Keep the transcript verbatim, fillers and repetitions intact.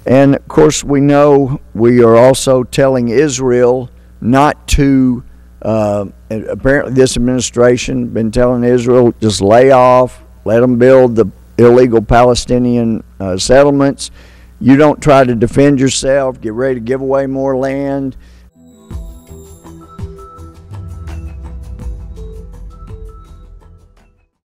And of course, we know we are also telling Israel not to. Uh, apparently, this administration been telling Israel just lay off, let them build the illegal Palestinian uh, settlements. You don't try to defend yourself. Get ready to give away more land.